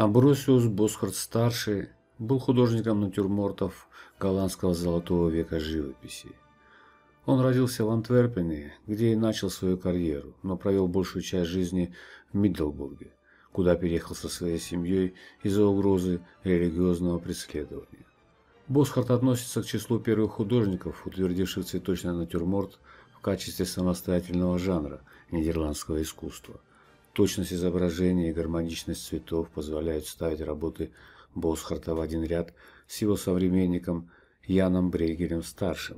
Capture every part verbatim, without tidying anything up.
Амбросиус Босхарт-старший был художником натюрмортов голландского золотого века живописи. Он родился в Антверпене, где и начал свою карьеру, но провел большую часть жизни в Мидdelburге, куда переехал со своей семьей из-за угрозы религиозного преследования. Босхарт относится к числу первых художников, утвердивших цветочный натюрморт в качестве самостоятельного жанра нидерландского искусства. Точность изображения и гармоничность цветов позволяют ставить работы Босхарта в один ряд с его современником Яном Брейгелем-старшим.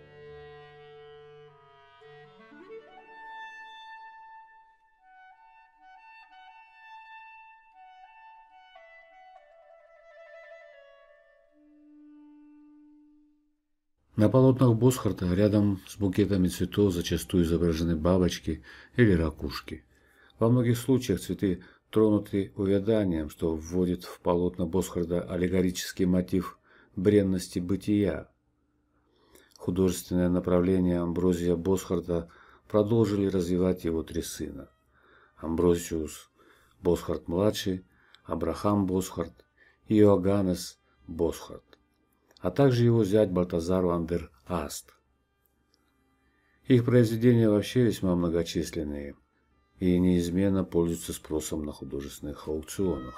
На полотнах Босхарта рядом с букетами цветов зачастую изображены бабочки или ракушки. Во многих случаях цветы тронуты увяданием, что вводит в полотна Босхарта аллегорический мотив бренности бытия. Художественное направление Амброзия Босхарта продолжили развивать его три сына: Амбросиус Босхарт-младший, Абрахам Босхарт и Иоганнес Босхарт, а также его зять Бальтазар ван дер Аст. Их произведения вообще весьма многочисленные и неизменно пользуются спросом на художественных аукционах.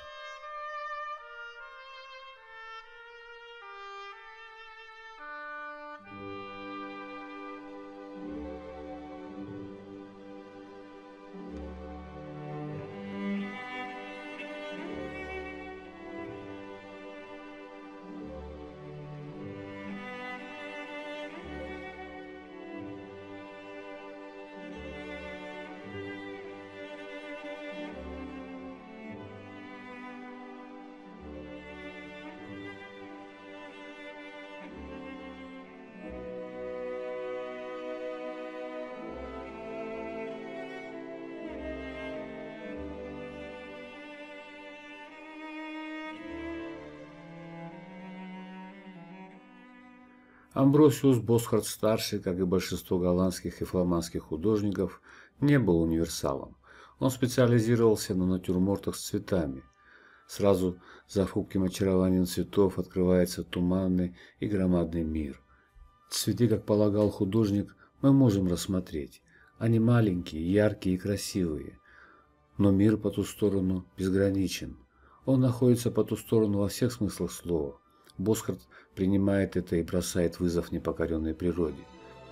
Амбросиус Босхарт-старший, как и большинство голландских и фламандских художников, не был универсалом. Он специализировался на натюрмортах с цветами. Сразу за хрупким очарованием цветов открывается туманный и громадный мир. Цветы, как полагал художник, мы можем рассмотреть. Они маленькие, яркие и красивые. Но мир по ту сторону безграничен. Он находится по ту сторону во всех смыслах слова. Босхарт принимает это и бросает вызов непокоренной природе.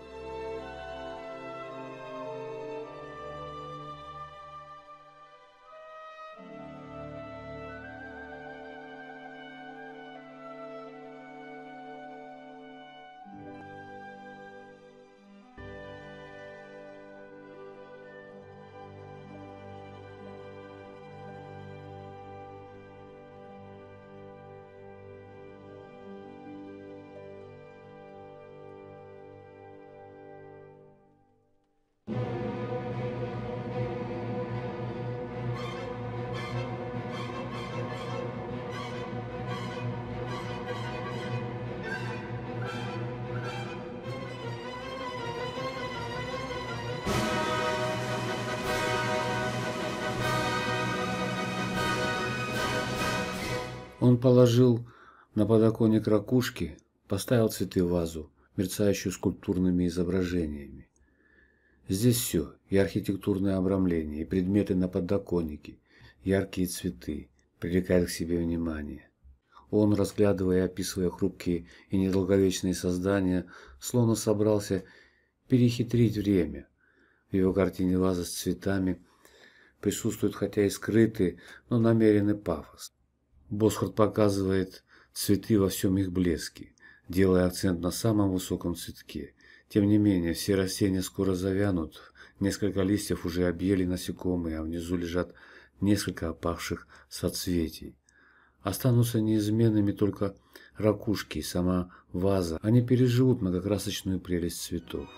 Он положил на подоконник ракушки, поставил цветы в вазу, мерцающую скульптурными изображениями. Здесь все, и архитектурное обрамление, и предметы на подоконнике, яркие цветы, привлекают к себе внимание. Он, разглядывая и описывая хрупкие и недолговечные создания, словно собрался перехитрить время. В его картине ваза с цветами присутствует хотя и скрытый, но намеренный пафос. Босхарт показывает цветы во всем их блеске, делая акцент на самом высоком цветке. Тем не менее, все растения скоро завянут, несколько листьев уже объели насекомые, а внизу лежат несколько опавших соцветий. Останутся неизменными только ракушки и сама ваза. Они переживут многокрасочную прелесть цветов.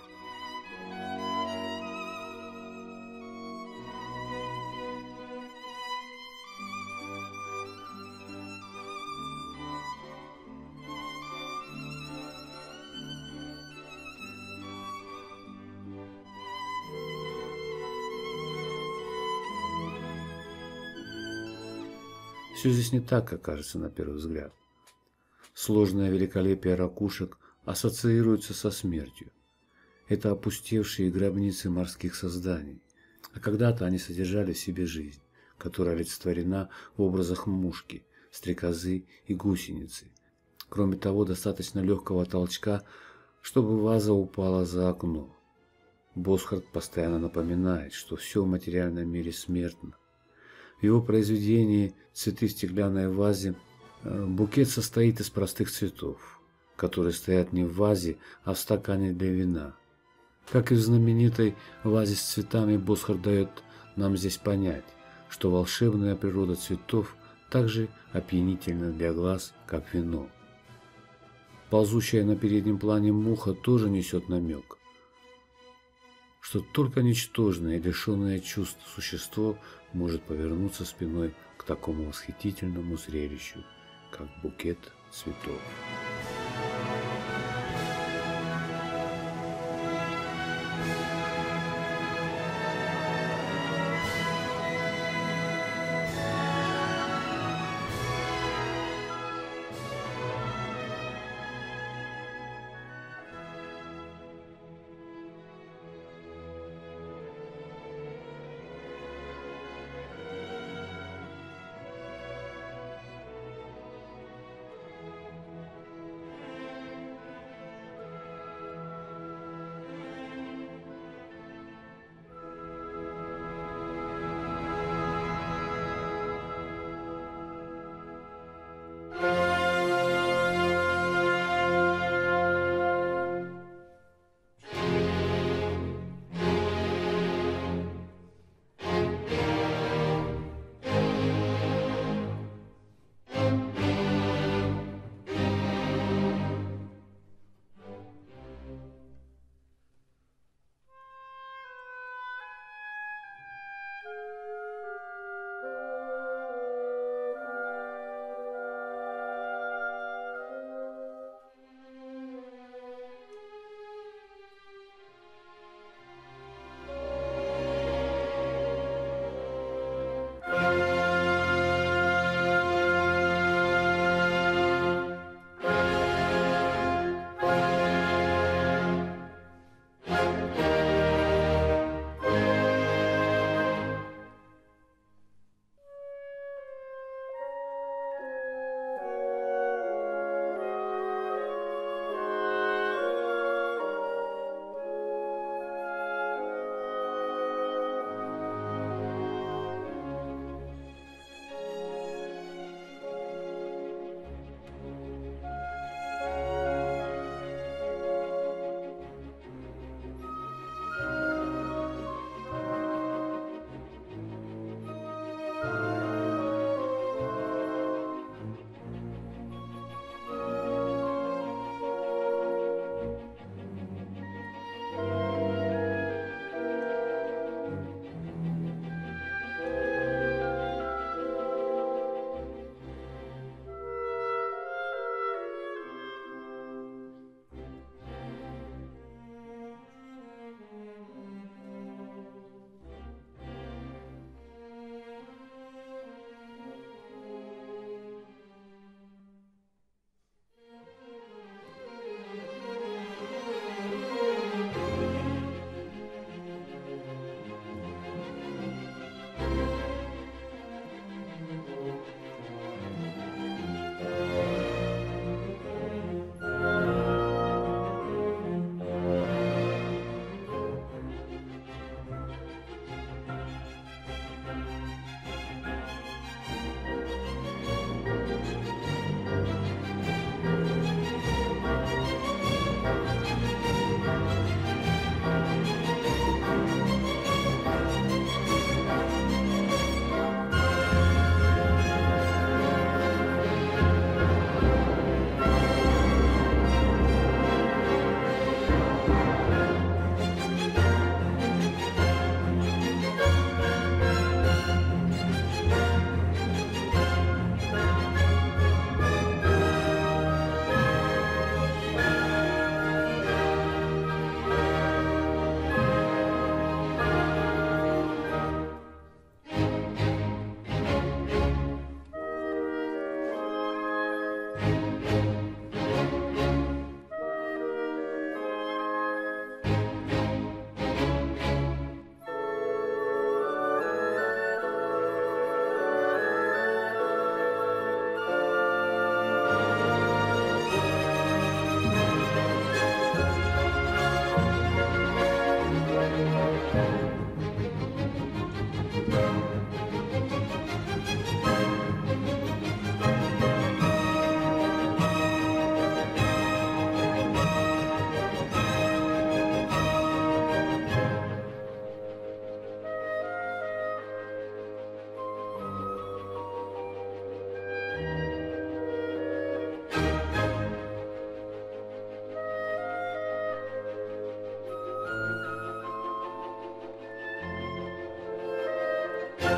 Все здесь не так, как кажется на первый взгляд. Сложное великолепие ракушек ассоциируется со смертью. Это опустевшие гробницы морских созданий. А когда-то они содержали в себе жизнь, которая олицетворена в образах мушки, стрекозы и гусеницы. Кроме того, достаточно легкого толчка, чтобы ваза упала за окно. Босхарт постоянно напоминает, что все в материальном мире смертно. В его произведении «Цветы в стеклянной вазе» букет состоит из простых цветов, которые стоят не в вазе, а в стакане для вина. Как и в знаменитой вазе с цветами, Босхарт дает нам здесь понять, что волшебная природа цветов так же опьянительна для глаз, как вино. Ползущая на переднем плане муха тоже несет намек, что только ничтожное и лишенное чувств существо может повернуться спиной к такому восхитительному зрелищу, как букет цветов.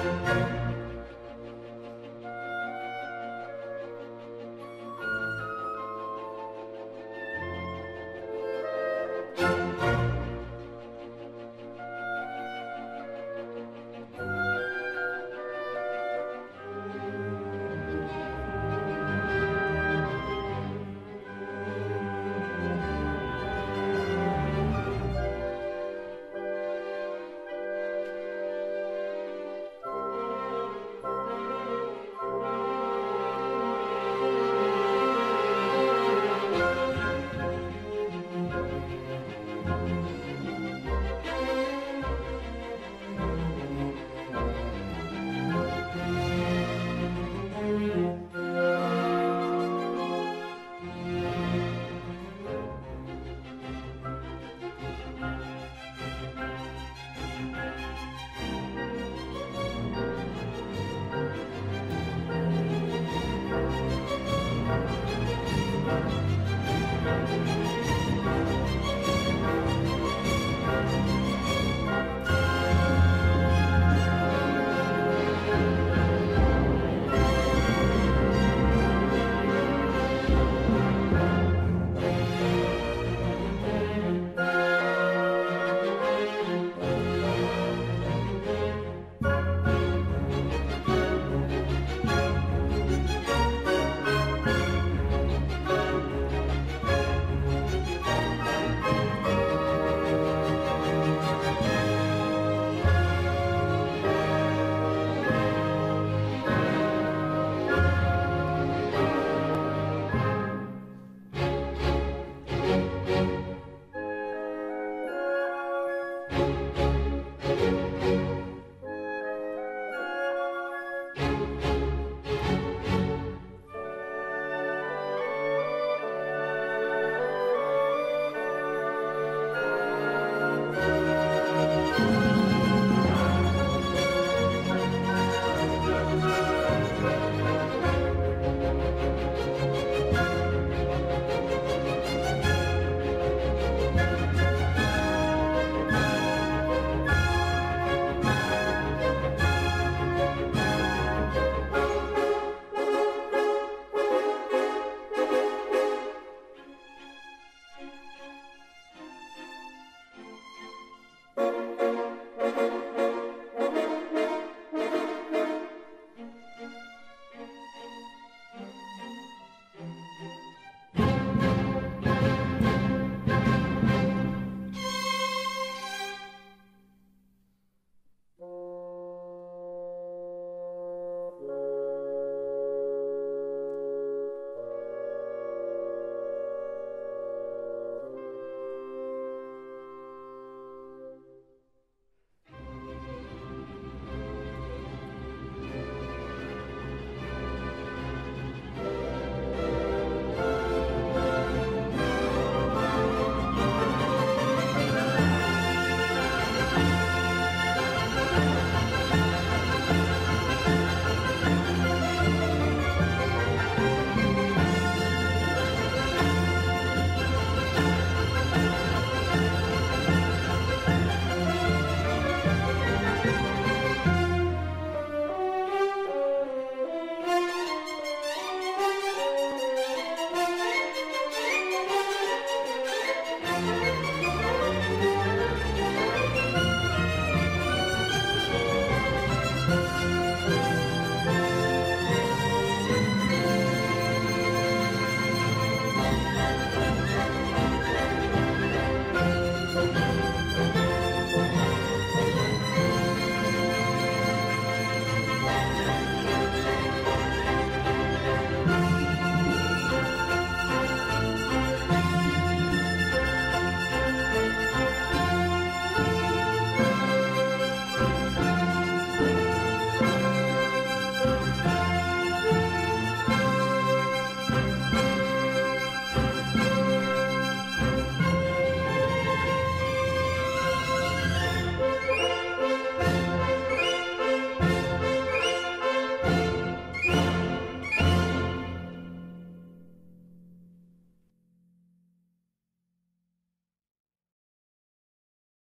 Thank you.